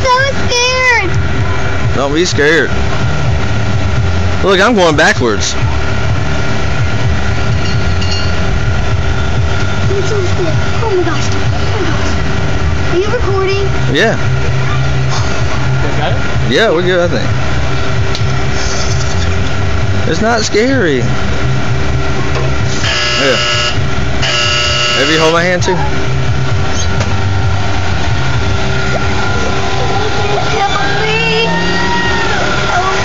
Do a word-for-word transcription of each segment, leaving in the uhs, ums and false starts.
so scared. Don't be scared. Look, I'm going backwards. I'm so scared. Oh my gosh. Oh my gosh. Are you recording? Yeah. Got it? Yeah, we're good, I think. It's not scary. Yeah. Maybe you hold my hand too. Help me. Help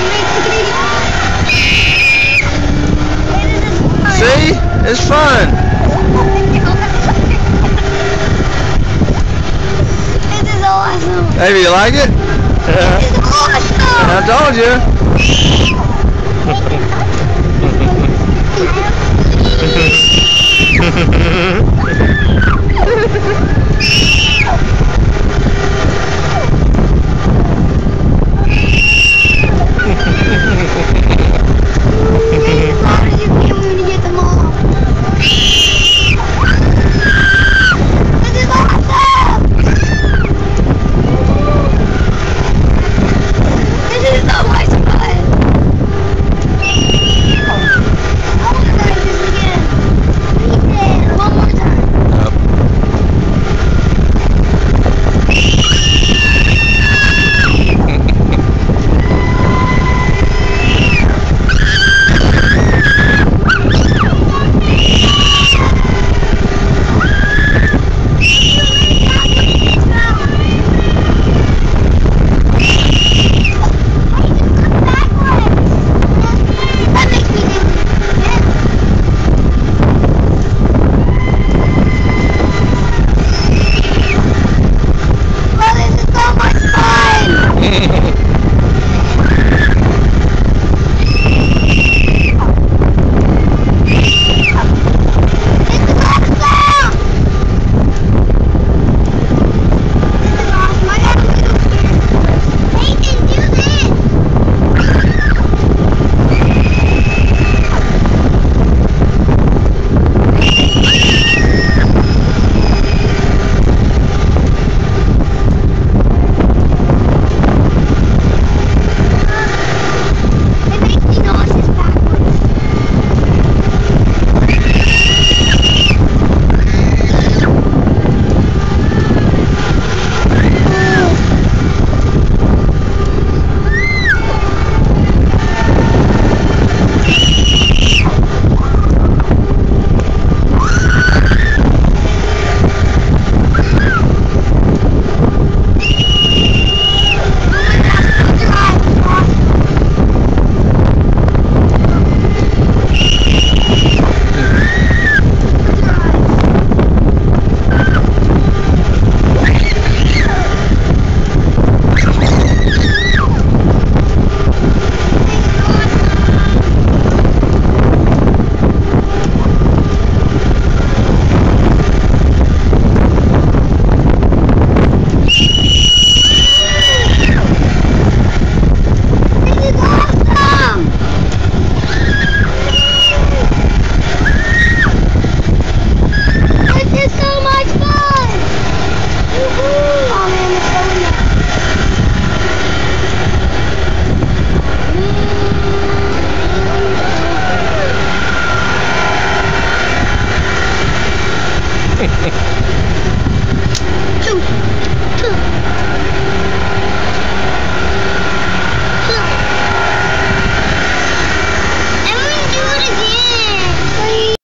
me. See? It's fun. This is awesome. Maybe you like it? This is awesome. I told you.